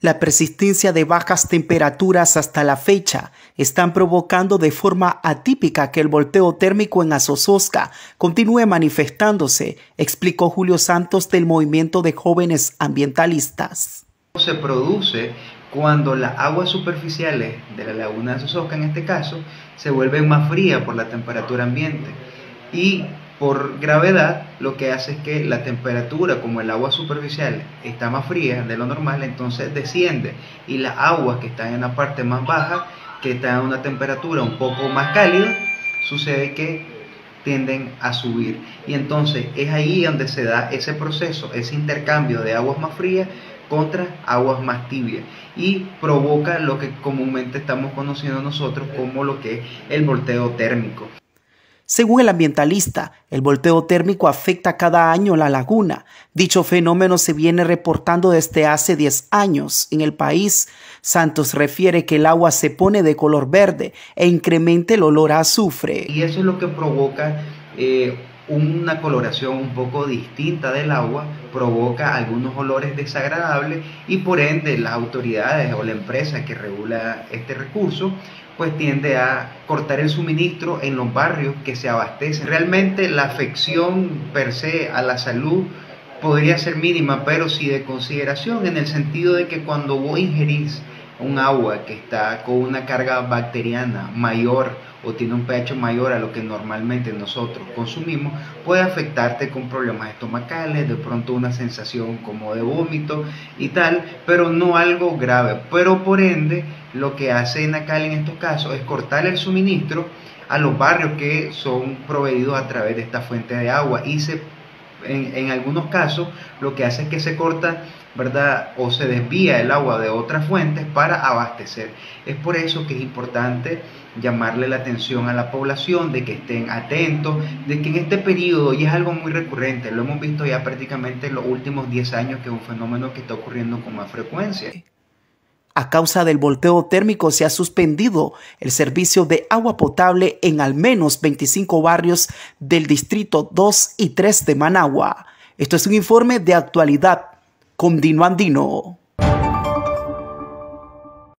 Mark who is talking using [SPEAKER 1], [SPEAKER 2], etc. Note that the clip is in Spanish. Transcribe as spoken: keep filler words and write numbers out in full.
[SPEAKER 1] La persistencia de bajas temperaturas hasta la fecha están provocando de forma atípica que el volteo térmico en Azozosca continúe manifestándose, explicó Julio Santos del Movimiento de Jóvenes Ambientalistas.
[SPEAKER 2] Se produce cuando las aguas superficiales de la laguna de Azozosca, en este caso, se vuelven más frías por la temperatura ambiente y por gravedad lo que hace es que la temperatura, como el agua superficial está más fría de lo normal, entonces desciende y las aguas que están en la parte más baja, que están a una temperatura un poco más cálida, sucede que tienden a subir y entonces es ahí donde se da ese proceso, ese intercambio de aguas más frías contra aguas más tibias y provoca lo que comúnmente estamos conociendo nosotros como lo que es el volteo térmico.
[SPEAKER 1] Según el ambientalista, el volteo térmico afecta cada año la laguna. Dicho fenómeno se viene reportando desde hace diez años en el país. Santos refiere que el agua se pone de color verde e incrementa el olor a azufre.
[SPEAKER 2] Y eso es lo que provoca eh, una coloración un poco distinta del agua, provoca algunos olores desagradables y por ende las autoridades o la empresa que regula este recurso pues tiende a cortar el suministro en los barrios que se abastecen. Realmente la afección per se a la salud podría ser mínima, pero sí de consideración en el sentido de que cuando vos ingerís un agua que está con una carga bacteriana mayor o tiene un pH mayor a lo que normalmente nosotros consumimos, puede afectarte con problemas estomacales, de pronto una sensación como de vómito y tal, pero no algo grave. Pero por ende, lo que hace Enacal en estos casos es cortar el suministro a los barrios que son proveídos a través de esta fuente de agua y se En, en algunos casos lo que hace es que se corta, ¿verdad? O se desvía el agua de otras fuentes para abastecer. Es por eso que es importante llamarle la atención a la población, de que estén atentos, de que en este periodo, y es algo muy recurrente, lo hemos visto ya prácticamente en los últimos diez años, que es un fenómeno que está ocurriendo con más frecuencia.
[SPEAKER 1] A causa del volteo térmico se ha suspendido el servicio de agua potable en al menos veinticinco barrios del distrito dos y tres de Managua. Esto es un informe de actualidad con Dino Andino.